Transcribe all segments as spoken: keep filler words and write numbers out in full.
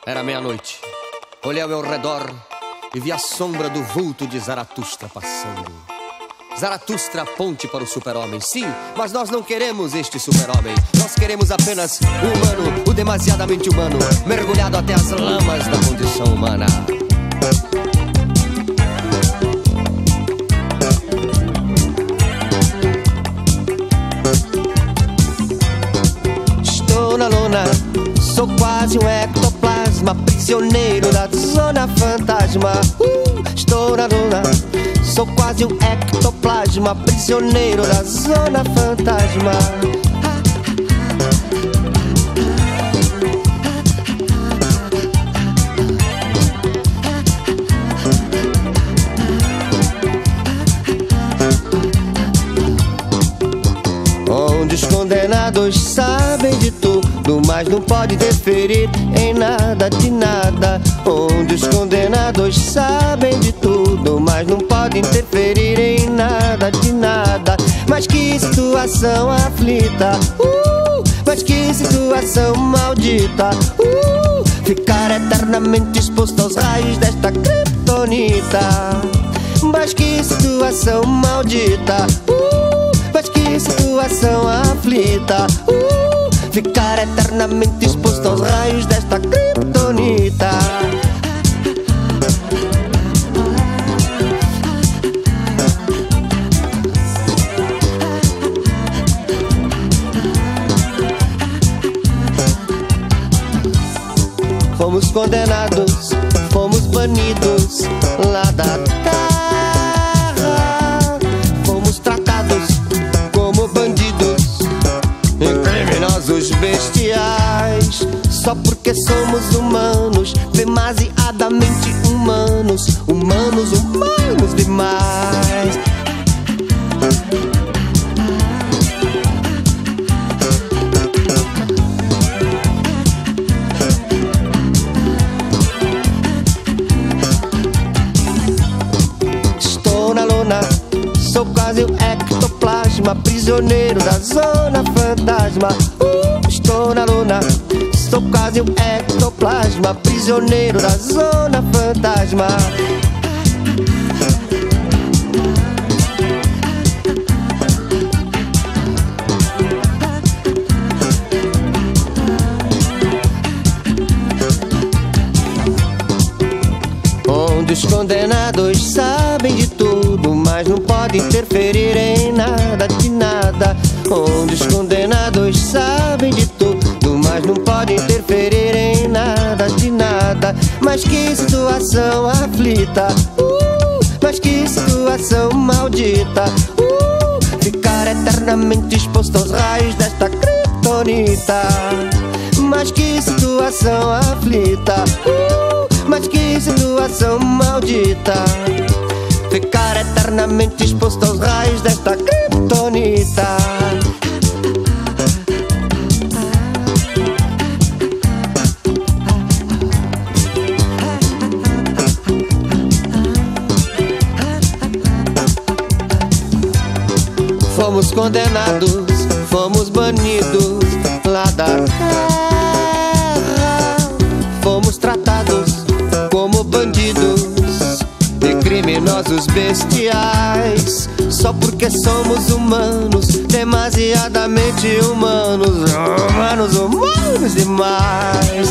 Era meia-noite. Olhei ao meu redor e vi a sombra do vulto de Zaratustra passando. Zaratustra, a ponte para o super-homem. Sim, mas nós não queremos este super-homem. Nós queremos apenas o humano, o demasiadamente humano, mergulhado até as lamas da condição humana. Estou na lona, sou quase um ectoplasma, prisioneiro da zona fantasma. uh, Estou na lona, sou quase um ectoplasma, prisioneiro da zona fantasma. Onde os condenados sabem de tudo, mas não pode interferir em nada de nada. Onde os condenados sabem de tudo, mas não pode interferir em nada de nada. Mas que situação aflita, uh, mas que situação maldita, uh, ficar eternamente exposto aos raios desta kryptonita. Mas que situação maldita, uh, mas que situação aflita, uh, ficar eternamente exposto aos raios desta kryptonita. Fomos condenados, fomos banidos lá da terra. Fomos tratados como bandidos e criminosos bestiais, só porque somos humanos, demasiadamente humanos, humanos, humanos demais. Sou quase um ectoplasma, prisioneiro da zona fantasma. uh, Estou na luna, sou quase um ectoplasma, prisioneiro da zona fantasma. Onde os condenados sabem de tudo, mas não podem interferir em nada de nada. Onde os condenados sabem de tudo, mas não podem interferir em nada de nada. Mas que situação aflita, uh, mas que situação maldita, uh, ficar eternamente exposto aos raios desta kryptonita. Mas que situação aflita, uh, mas que situação maldita, ficar eternamente exposto aos raios desta kryptonita. Fomos condenados, fomos banidos lá da terra. Fomos tratados como bandidos e criminosos bestiais, só porque somos humanos, demasiadamente humanos, humanos, humanos demais.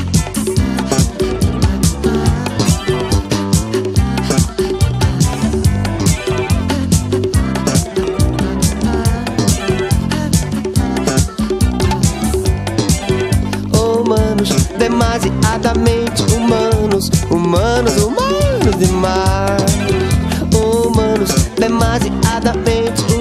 Humanos, demasiadamente humanos, humanos, humanos demais. Humanos, demasiadamente